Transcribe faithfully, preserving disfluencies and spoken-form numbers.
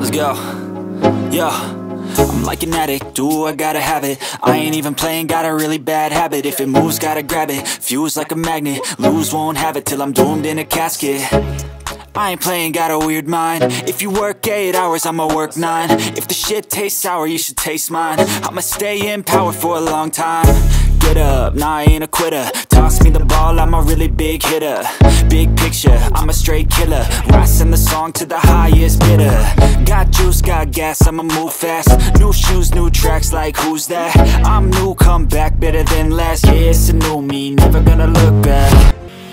Let's go. Yo, I'm like an addict, do I gotta have it. I ain't even playing, got a really bad habit. If it moves, gotta grab it, fuse like a magnet. Lose, won't have it till I'm doomed in a casket. I ain't playing, got a weird mind. If you work eight hours, I'ma work nine. If the shit tastes sour, you should taste mine. I'ma stay in power for a long time. Get up, nah, I ain't a quitter. Toss me the ball, I'm a really big hitter. Big picture, I'm a straight killer. Rising the song to the highest bidder. Got juice, got gas, I'ma move fast. New shoes, new tracks, like who's that? I'm new, come back, better than last. Yeah, it's a new me, never gonna look back.